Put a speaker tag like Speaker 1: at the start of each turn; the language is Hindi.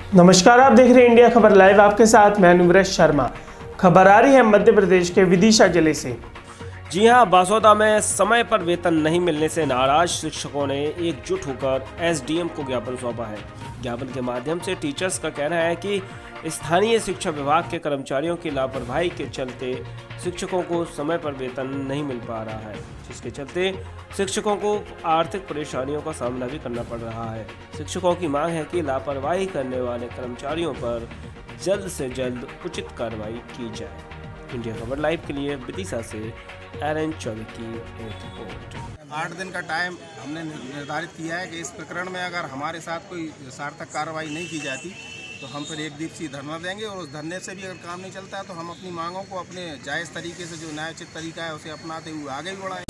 Speaker 1: नमस्कार, आप देख रहे हैं इंडिया खबर लाइव। आपके साथ मैं अनुव्रत शर्मा। खबर आ रही है मध्य प्रदेश के विदिशा जिले से।
Speaker 2: जी हां, बासोदा में समय पर वेतन नहीं मिलने से नाराज शिक्षकों ने एकजुट होकर एसडीएम को ज्ञापन सौंपा है। ज्ञापन के माध्यम से टीचर्स का कहना है कि स्थानीय शिक्षा विभाग के कर्मचारियों की लापरवाही के चलते शिक्षकों को समय पर वेतन नहीं मिल पा रहा है, जिसके चलते शिक्षकों को आर्थिक परेशानियों का सामना भी करना पड़ रहा है। शिक्षकों की मांग है कि लापरवाही करने वाले कर्मचारियों पर जल्द से जल्द उचित कार्रवाई की जाए। इंडिया खबर लाइव के लिए विदिशा से एरन चौबे की एक रिपोर्ट।
Speaker 3: 8 दिन का टाइम हमने निर्धारित किया है कि इस प्रकरण में अगर हमारे साथ कोई सार्थक कार्रवाई नहीं की जाती तो हम फिर एक दिवसीय धरना देंगे, और उस धरने से भी अगर काम नहीं चलता है तो हम अपनी मांगों को अपने जायज़ तरीके से, जो न्यायोचित तरीका है, उसे अपनाते हुए आगे भी बढ़ाएंगे।